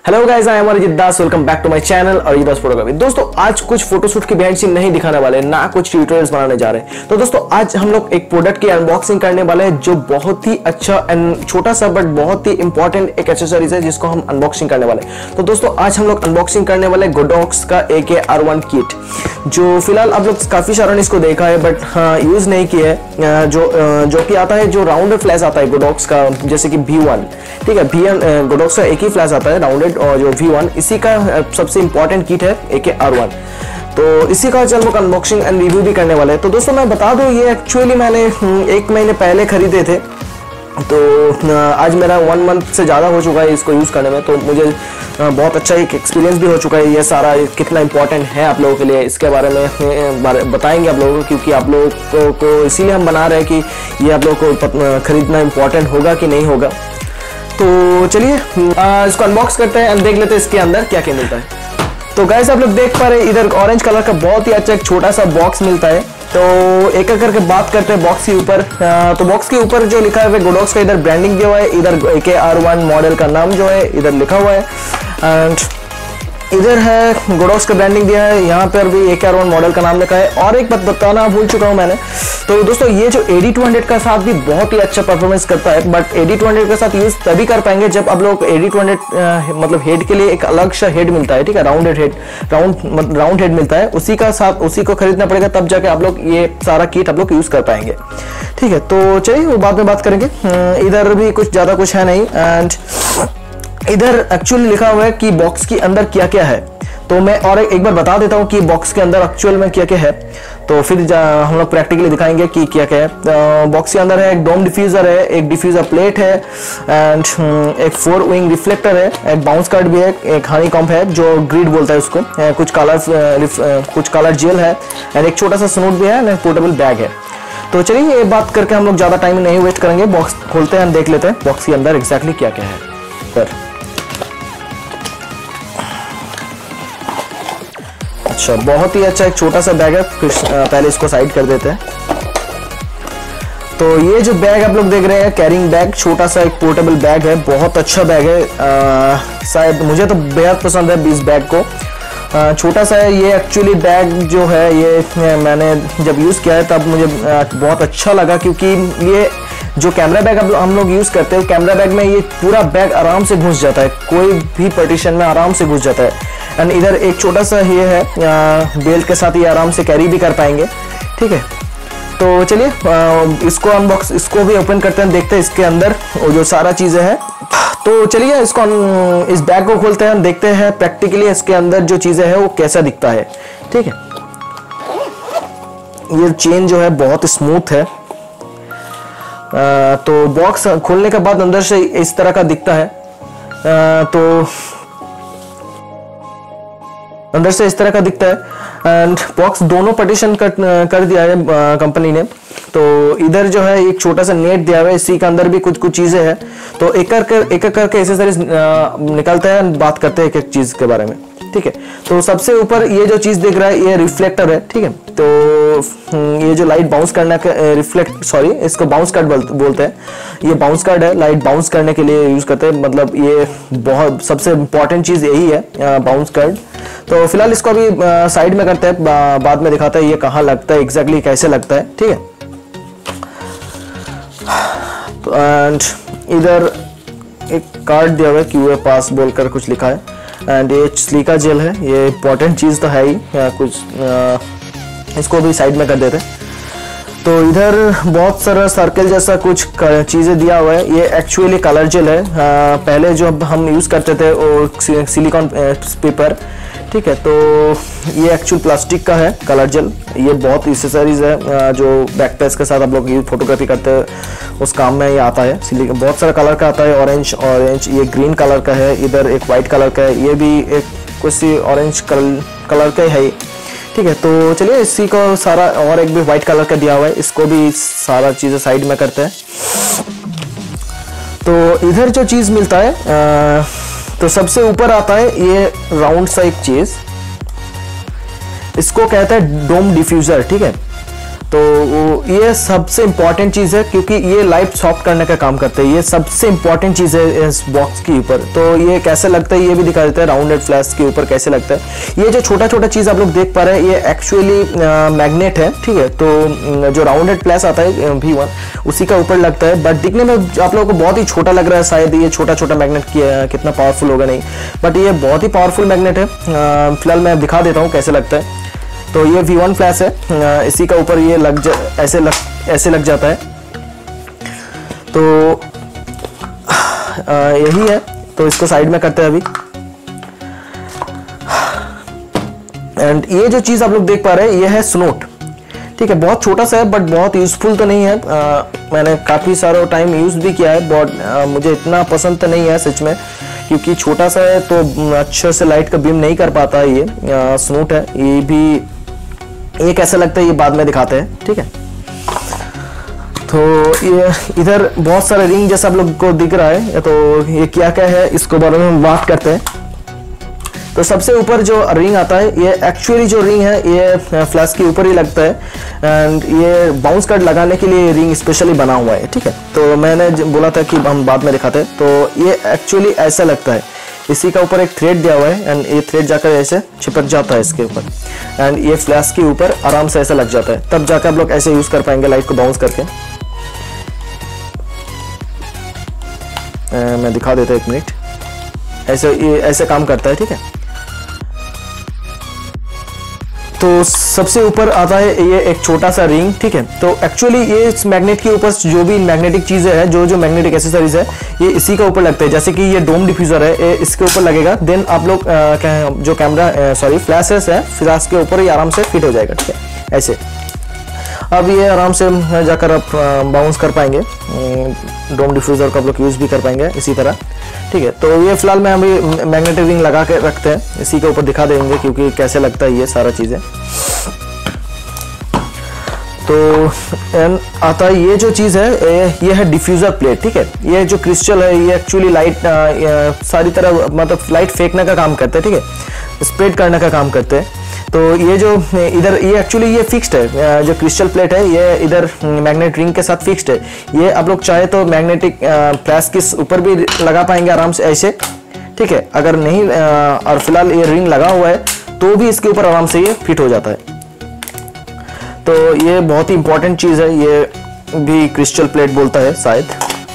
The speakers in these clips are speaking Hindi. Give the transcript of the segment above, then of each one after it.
Hello guys, I am Arijit Das. Welcome back to my channel Arijit Das photography. दोस्तों आज कुछ फोटोशूट की बिहाइंड सीन नहीं दिखाने वाले, ना कुछ ट्यूटोरियल्स बनाने जा रहे हैं। तो दोस्तों आज हम लोग एक प्रोडक्ट की अनबॉक्सिंग करने वाले हैं जो बहुत ही अच्छा एंड छोटा सा बट बहुत ही इंपॉर्टेंट एक एक्सेसरीज है जिसको हम अनबॉक्सिंग करने वाले हैं। तो दोस्तों आज हम लोग अनबॉक्सिंग करने वाले गोडॉक्स का AKR1 किट, जो फिलहाल आप लोग काफी सारों ने इसको देखा है बट यूज नहीं किया है। जो कि आता है, जो राउंडेड फ्लैश आता है गोडॉक्स का, जैसे कि V1, ठीक है। गोडॉक्स का एक ही फ्लैश आता है राउंडेड, और जो V1 इसी का सबसे इंपॉर्टेंट किट है AKR1। तो इसी का हम लोग अनबॉक्सिंग एंड रिव्यू भी करने वाले हैं। तो दोस्तों मैं बता दूं, ये एक्चुअली मैंने 1 महीने पहले खरीदे थे। तो आज मेरा 1 मंथ से ज़्यादा हो चुका है इसको यूज़ करने में। तो मुझे बहुत अच्छा एक एक्सपीरियंस भी हो चुका है। ये सारा कितना इंपॉर्टेंट है आप लोगों के लिए, इसके बारे में बताएंगे आप लोगों को, क्योंकि आप लोगों को इसीलिए हम बना रहे हैं कि ये आप लोगों को खरीदना इंपॉर्टेंट होगा कि नहीं होगा। तो चलिए इसको अनबॉक्स करते हैं एंड देख लेते हैं इसके अंदर क्या क्या मिलता है। तो गाइस आप लोग देख पा रहे हैं, इधर ऑरेंज कलर का बहुत ही अच्छा एक छोटा सा बॉक्स मिलता है। तो एक एक करके बात करते हैं बॉक्स के ऊपर। तो बॉक्स के ऊपर जो लिखा है गोडॉक्स का इधर ब्रांडिंग दिया हुआ है, इधर AKR1 मॉडल का नाम जो है इधर लिखा हुआ है, एंड इधर है गोडॉक्स का ब्रांडिंग दिया है। यहाँ पर भी AKR1 मॉडल का नाम लिखा है। और एक बात बताना भूल चुका हूँ मैंने, तो दोस्तों ये जो AD200 का साथ भी बहुत ही अच्छा परफॉर्मेंस करता है, बट AD200 के साथ यूज तभी कर पाएंगे जब आप लोग AD200 मतलब हेड के लिए एक अलग सा हेड मिलता है, ठीक है। राउंडेड हेड, राउंड हेड मिलता है, उसी का साथ उसी को खरीदना पड़ेगा, तब जाके आप लोग ये सारा किट आप लोग यूज कर पाएंगे, ठीक है। तो चलिए वो बाद में बात करेंगे। इधर भी कुछ ज्यादा कुछ है नहीं, एंड इधर एक्चुअली लिखा हुआ है कि बॉक्स के अंदर क्या क्या है। तो मैं और एक बार बता देता हूँ कि बॉक्स के अंदर एक्चुअल में क्या क्या है, तो फिर हम लोग प्रैक्टिकली दिखाएंगे कि क्या क्या है। बॉक्स के अंदर है एक डोम डिफ्यूजर है, एक डिफ्यूजर प्लेट है, एंड एक 4 विंग रिफ्लेक्टर है, एक बाउंस कार्ड भी है, एक हनी कॉम्प है जो ग्रिड बोलता है उसको, कुछ कलर जेल है, एंड एक छोटा सा स्नूट भी है, एंड पोर्टेबल बैग है। तो चलिए ये बात करके हम लोग ज्यादा टाइम नहीं वेस्ट करेंगे, बॉक्स खोलते हैं, देख लेते हैं बॉक्स के अंदर एग्जैक्टली क्या क्या है। पर अच्छा, बहुत ही अच्छा एक छोटा सा बैग है। पहले इसको साइड कर देते हैं। तो ये जो बैग आप लोग देख रहे हैं, कैरिंग बैग, छोटा सा एक पोर्टेबल बैग है, बहुत अच्छा बैग है। शायद मुझे तो बेहद पसंद है इस बैग को। छोटा सा है ये एक्चुअली बैग जो है, ये मैंने जब यूज़ किया है तब मुझे बहुत अच्छा लगा, क्योंकि ये जो कैमरा बैग हम लोग यूज़ करते हैं, कैमरा बैग में ये पूरा बैग आराम से घुस जाता है, कोई भी पार्टीशन में आराम से घुस जाता है। एंड इधर एक छोटा सा ये है, बेल्ट के साथ ये आराम से कैरी भी कर पाएंगे, ठीक है। तो चलिए इसको भी ओपन करते हैं, देखते हैं इसके अंदर वो जो सारा चीज़ें हैं। तो चलिए इस बैग को खोलते हैं, देखते हैं प्रैक्टिकली इसके अंदर जो चीज़ें हैं वो कैसा दिखता है, ठीक है। ये चेन जो है बहुत स्मूथ है। तो बॉक्स खोलने के बाद अंदर से इस तरह का दिखता है। तो अंदर से इस तरह का दिखता है, एंड बॉक्स दोनों पार्टीशन कर दिया है कंपनी ने। तो इधर जो है एक छोटा सा नेट दिया हुआ है, इसी के अंदर भी कुछ चीजें हैं। तो एक करके एक्सेसरीज निकलते हैं, बात करते हैं एक एक चीज के बारे में, ठीक है। तो सबसे ऊपर ये जो चीज दिख रहा है ये रिफ्लेक्टर है, ठीक है। तो ये जो लाइट बाउंस करने का इसको बाउंस कार्ड बोलते हैं। ये बाउंस कार्ड है, लाइट बाउंस करने के लिए यूज करते हैं, मतलब ये बहुत सबसे इंपॉर्टेंट चीज यही है, बाउंस कार्ड। तो फिलहाल इसको अभी साइड में करते हैं, बाद में दिखाते हैं ये कहाँ लगता है, एग्जैक्टली कैसे लगता है, ठीक है। तो एंड इधर एक कार्ड दिया हुआ है, QA पास बोलकर कुछ लिखा है, एंड ये सिलिका जेल है, ये इंपॉर्टेंट चीज़ तो है ही। इसको भी साइड में कर देते हैं। तो इधर बहुत सारा सर्कल जैसा कुछ चीज़ें दिया हुआ है, ये एक्चुअली कलर जेल है। पहले जो हम यूज़ करते थे वो सिलिकॉन पेपर, ठीक है। तो ये एक्चुअल प्लास्टिक का है कलर जेल। ये बहुत एक्सेसरीज है जो बैकपैक्स के साथ आप लोग फोटोग्राफी करते हैं उस काम में ये आता है। बहुत सारा कलर का आता है, ऑरेंज, ये ग्रीन कलर का है, इधर एक वाइट कलर का है, ये भी एक कुछ ऑरेंज कलर का है, ठीक है। तो चलिए इसी को सारा, और एक भी वाइट कलर का दिया हुआ है, इसको भी सारा चीज़ें साइड में करते हैं। तो इधर जो चीज़ मिलता है, तो सबसे ऊपर आता है ये राउंड सा एक चीज, इसको कहता है डोम डिफ्यूजर, ठीक है। तो ये सबसे इम्पॉर्टेंट चीज़ है, क्योंकि ये लाइट सॉफ्ट करने का काम करते हैं। ये सबसे इम्पॉर्टेंट चीज़ है इस बॉक्स के ऊपर। तो ये कैसे लगता है ये भी दिखा देते हैं, राउंडेड फ्लैश के ऊपर कैसे लगता है। ये जो छोटा छोटा चीज़ आप लोग देख पा रहे हैं ये एक्चुअली मैग्नेट है, ठीक है। तो जो राउंडेड फ्लैश आता है V1 उसी का ऊपर लगता है, बट दिखने में आप लोगों को बहुत ही छोटा लग रहा है, शायद ये छोटा छोटा मैग्नेट कितना पावरफुल होगा नहीं, बट ये बहुत ही पावरफुल मैग्नेट है। फिलहाल मैं दिखा देता हूँ कैसे लगता है। तो ये V1 फ्लैश है, इसी का ऊपर ये ऐसे लग जाता है। तो यही है, तो इसको साइड में करते हैं अभी। एंड ये जो चीज़ आप लोग देख पा रहे हैं ये है स्नोट, ठीक है। बहुत छोटा सा है बट बहुत यूजफुल तो नहीं है। मैंने काफ़ी सारा टाइम यूज़ भी किया है, बहुत मुझे इतना पसंद तो नहीं है सच में, क्योंकि छोटा सा है तो अच्छे से लाइट का बीम नहीं कर पाता है। ये स्नोट है, ये भी ये कैसा लगता है ये बाद में दिखाते हैं, ठीक है। तो ये इधर बहुत सारे रिंग जैसा आप लोग को दिख रहा है, तो ये क्या क्या है इसको बारे में हम बात करते हैं। तो सबसे ऊपर जो रिंग आता है ये एक्चुअली जो रिंग है ये फ्लैश के ऊपर ही लगता है, एंड ये बाउंस कार्ड लगाने के लिए रिंग स्पेशली बना हुआ है, ठीक है। तो मैंने बोला था कि हम बाद में दिखाते हैं। तो ये एक्चुअली ऐसा लगता है, इसी का ऊपर एक थ्रेड दिया हुआ है एंड ये थ्रेड जाकर ऐसे चिपक जाता है इसके ऊपर, एंड ये फ्लैश के ऊपर आराम से ऐसा लग जाता है। तब जाकर आप लोग ऐसे यूज कर पाएंगे लाइट को बाउंस करके। मैं दिखा देता हूँ, एक मिनट। ये ऐसे काम करता है, ठीक है। तो सबसे ऊपर आता है ये एक छोटा सा रिंग, ठीक है। तो एक्चुअली ये इस मैग्नेट के ऊपर जो भी मैग्नेटिक चीजें है, जो मैग्नेटिक एसेसरीज है, ये इसी का ऊपर लगता है। जैसे कि ये डोम डिफ्यूजर है, ये इसके ऊपर लगेगा। देन आप लोग जो कैमरा फ्लैशेस है, फ्लैश के ऊपर ही आराम से फिट हो जाएगा, ठीक है, ऐसे। अब ये आराम से जाकर आप बाउंस कर पाएंगे, डोम डिफ्यूजर का आप लोग यूज भी कर पाएंगे इसी तरह, ठीक है। तो ये फिलहाल मैं अभी मैग्नेटिक रिंग लगा के रखते हैं, इसी के ऊपर दिखा देंगे क्योंकि कैसे लगता है ये सारा चीज़ें। तो आता है ये जो चीज़ है ये है डिफ्यूज़र प्लेट, ठीक है। ये जो क्रिस्टल है ये एक्चुअली लाइट सारी तरह मतलब लाइट फेंकने का काम करते हैं, ठीक है, स्प्रेड करने का काम करते हैं। तो ये जो इधर ये एक्चुअली ये फिक्स्ड है, जो क्रिस्टल प्लेट है ये इधर मैग्नेट रिंग के साथ फिक्स्ड है। ये आप लोग चाहे तो मैग्नेटिक फ्लैश के ऊपर भी लगा पाएंगे आराम से ऐसे, ठीक है। अगर नहीं और फिलहाल ये रिंग लगा हुआ है तो भी इसके ऊपर आराम से ये फिट हो जाता है। तो ये बहुत ही इंपॉर्टेंट चीज़ है, ये भी क्रिस्टल प्लेट बोलता है शायद।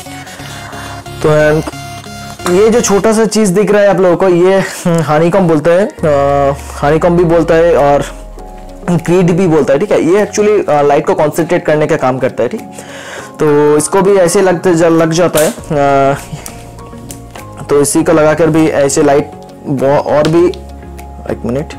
तो ये जो छोटा सा चीज़ दिख रहा है आप लोगों को ये हनीकॉम्ब बोलता है, हनीकॉम्ब भी बोलता है और ग्रिड भी बोलता है, ठीक है। ये एक्चुअली लाइट को कॉन्सेंट्रेट करने का काम करता है, ठीक। तो इसको भी ऐसे लग जाता है। तो इसी को लगाकर भी ऐसे लाइट और भी, एक मिनट,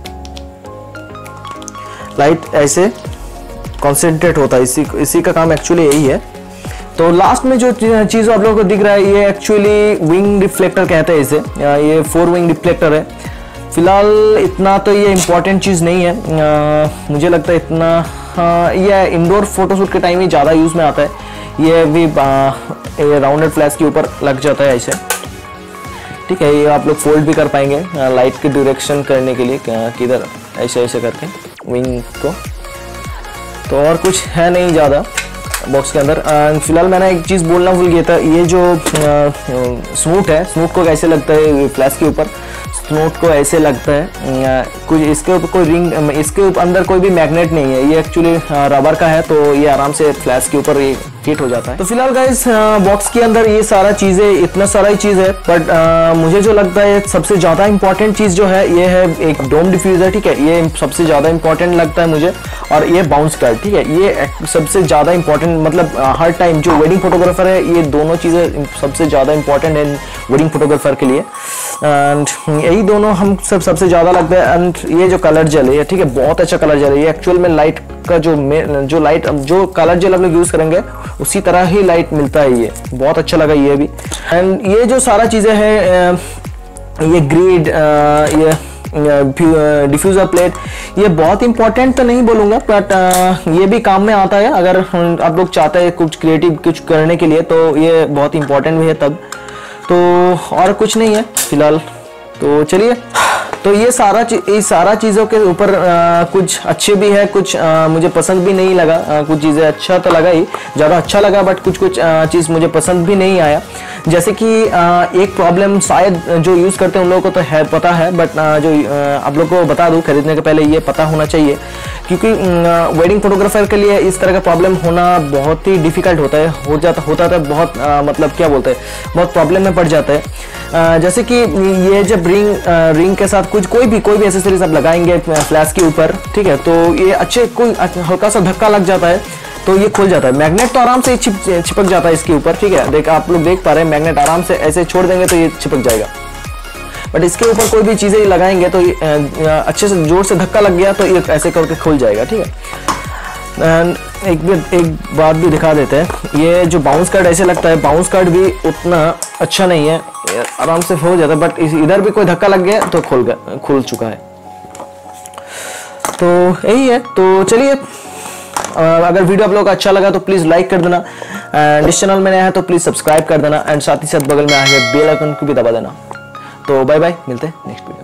लाइट ऐसे कॉन्सेंट्रेट होता है। इसी का काम एक्चुअली यही है। तो लास्ट में जो चीज़ आप लोगों को दिख रहा है ये एक्चुअली विंग रिफ्लेक्टर कहते हैं इसे, ये 4 विंग रिफ्लेक्टर है। फिलहाल इतना तो ये इम्पोर्टेंट चीज़ नहीं है, मुझे लगता है इतना ये इंडोर फोटोशूट के टाइम ही ज़्यादा यूज़ में आता है। ये भी ये राउंडेड फ्लैश के ऊपर लग जाता है ऐसे, ठीक है। ये आप लोग फोल्ड भी कर पाएंगे लाइट की डायरेक्शन करने के लिए, किधर ऐसे ऐसे करके विंग को। तो और कुछ है नहीं ज़्यादा बॉक्स के अंदर। फिलहाल मैंने एक चीज़ बोलना भूल गया था, ये जो स्नूट है, स्नूट को कैसे लगता है फ्लैश के ऊपर, स्नूट को ऐसे लगता है कुछ। इसके ऊपर कोई रिंग, इसके अंदर कोई भी मैग्नेट नहीं है, ये एक्चुअली रबर का है, तो ये आराम से फ्लैश के ऊपर ये फिट हो जाता है। तो फिलहाल गाइस बॉक्स के अंदर ये सारा चीज़ें, इतना सारा ही चीज़ है, बट मुझे जो लगता है सबसे ज़्यादा इंपॉर्टेंट चीज़ जो है ये है एक डोम डिफ्यूज़र, ठीक है। ये सबसे ज़्यादा इंपॉर्टेंट लगता है मुझे, और ये बाउंस कार्ड, ठीक है। ये सबसे ज़्यादा इंपॉर्टेंट, मतलब हर टाइम जो वेडिंग फोटोग्राफर है ये दोनों चीज़ें सबसे ज़्यादा इंपॉर्टेंट है वेडिंग फोटोग्राफर के लिए, एंड यही दोनों हम सबसे ज़्यादा लगता है। एंड ये जो कलर जेल है, ठीक है, बहुत अच्छा कलर जेल है। ये एक्चुअल में लाइट का जो कलर जेल आप लोग यूज़ करेंगे उसी तरह ही लाइट मिलता है। ये बहुत अच्छा लगा ये भी। एंड ये जो सारा चीज़ें हैं, ये ग्रिड, ये डिफ्यूज़र प्लेट, ये बहुत इंपॉर्टेंट तो नहीं बोलूँगा, बट ये भी काम में आता है अगर आप लोग चाहते हैं कुछ क्रिएटिव कुछ करने के लिए, तो ये बहुत इंपॉर्टेंट भी है तब। तो और कुछ नहीं है फिलहाल, तो चलिए तो ये सारा चीज़ों के ऊपर कुछ अच्छे भी है, कुछ मुझे पसंद भी नहीं लगा। कुछ चीज़ें अच्छा तो लगा ही, ज़्यादा अच्छा लगा, बट कुछ चीज़ मुझे पसंद भी नहीं आया। जैसे कि एक प्रॉब्लम शायद जो यूज़ करते हैं उन लोगों को तो है पता है, बट जो आप लोग को बता दूं खरीदने के पहले ये पता होना चाहिए, क्योंकि वेडिंग फोटोग्राफर के लिए इस तरह का प्रॉब्लम होना बहुत ही डिफिकल्ट होता है, होता है बहुत मतलब क्या बोलते हैं, बहुत प्रॉब्लम में पड़ जाता है। जैसे कि ये जब रिंग के साथ कोई भी एसेसरीज आप लगाएंगे फ्लैश के ऊपर, ठीक है, तो ये कोई हल्का सा धक्का लग जाता है तो ये खुल जाता है। मैग्नेट तो आराम से चिपक जाता है इसके ऊपर, ठीक है, आप लोग देख पा रहे हैं, मैग्नेट आराम से ऐसे छोड़ देंगे तो ये चिपक जाएगा। बट इसके ऊपर कोई भी चीज़ें लगाएंगे तो अच्छे से जोर से धक्का लग गया तो ये ऐसे करके खुल जाएगा, ठीक है। एक बात भी दिखा देते हैं, ये जो बाउंस कार्ड ऐसे लगता है, बाउंस कार्ड भी उतना अच्छा नहीं है, आराम से हो जाता है, बट इधर भी कोई धक्का लग गया तो खुल चुका है। तो यही है। तो चलिए, अगर वीडियो आप लोगों को अच्छा लगा तो प्लीज़ लाइक कर देना, एंड इस चैनल में नया है तो प्लीज़ सब्सक्राइब कर देना, एंड साथ ही साथ बगल में आगे बेल आइकन को भी दबा देना। तो बाय बाय, मिलते हैं नेक्स्ट वीडियो।